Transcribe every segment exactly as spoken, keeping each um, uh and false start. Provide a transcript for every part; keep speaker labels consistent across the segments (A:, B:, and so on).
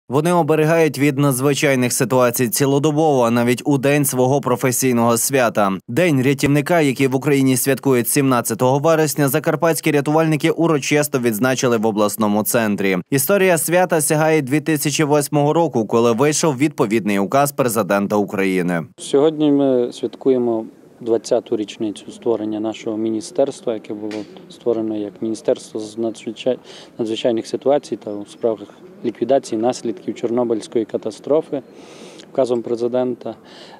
A: Вони оберігають від надзвичайних ситуацій цілодобово, навіть у день свого професійного свята. День рятівника, який в Україні святкують сімнадцятого вересня, закарпатські рятувальники урочисто відзначили в обласному центрі. Історія свята сягає дві тисячі восьмого року, коли вийшов відповідний указ президента України.
B: Сьогодні ми святкуємо двадцяту річницю створення нашого міністерства, яке було створено як Міністерство з надзвичайних ситуацій та у справах ліквідації наслідків Чорнобильської катастрофи указом президента.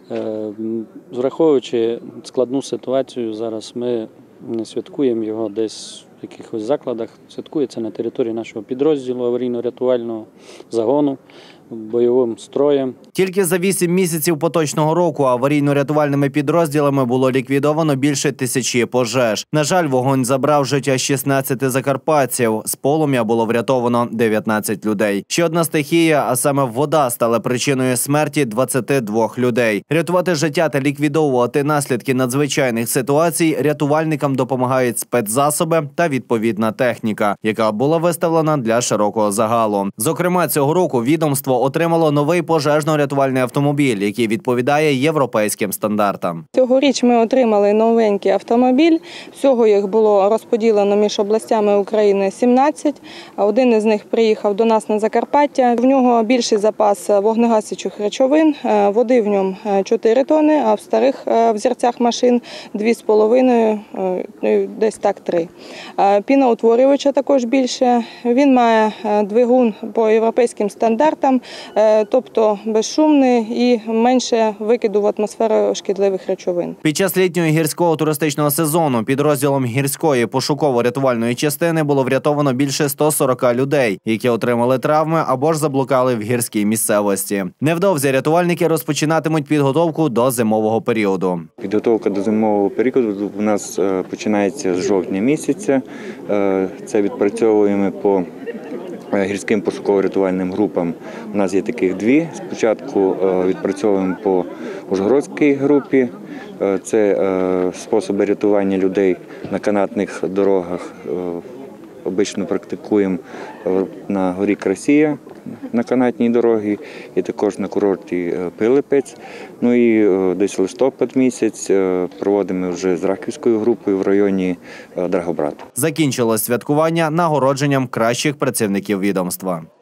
B: Враховуючи складну ситуацію, зараз ми не святкуємо його десь в якихось закладах, святкується на території нашого підрозділу аварійно-рятувального загону, бойовим строєм.
A: Тільки за вісім місяців поточного року аварійно-рятувальними підрозділами було ліквідовано більше тисячі пожеж. На жаль, вогонь забрав життя шістнадцяти закарпатців. З полум'я було врятовано дев'ятнадцять людей. Ще одна стихія, а саме вода, стала причиною смерті двадцяти двох людей. Рятувати життя та ліквідовувати наслідки надзвичайних ситуацій рятувальникам допомагають спецзасоби та відповідна техніка, яка була виставлена для широкого загалу. Зокрема, цього року відомство отримало новий пожежно-рятувальний автомобіль, який відповідає європейським стандартам.
C: Цьогоріч ми отримали новенький автомобіль. Всього їх було розподілено між областями України сімнадцять. Один із них приїхав до нас на Закарпаття. В нього більший запас вогнегасячих речовин. Води в ньому чотири тони, а в старих взірцях машин дві з половиною, десь так три. Піноутворювача також більше. Він має двигун по європейським стандартам, тобто безшумний і менше викиду в атмосферу шкідливих речовин.
A: Під час літнього гірського туристичного сезону підрозділом гірської пошуково-рятувальної частини було врятовано більше ста сорока людей, які отримали травми або ж заблукали в гірській місцевості. Невдовзі рятувальники розпочинатимуть підготовку до зимового періоду.
D: Підготовка до зимового періоду у нас починається з жовтня місяця. Це відпрацьовуємо по гірським пошуково-рятувальним групам. У нас є таких дві. Спочатку відпрацьовуємо по Ужгородській групі. Це способи рятування людей на канатних дорогах. Обично практикуємо на горі Красія, на канатній дорогі, і також на курорті Пилипець. Ну і десь листопад місяць проводимо вже з Рахівською групою в районі Драгобрат.
A: Закінчилось святкування нагородженням кращих працівників відомства.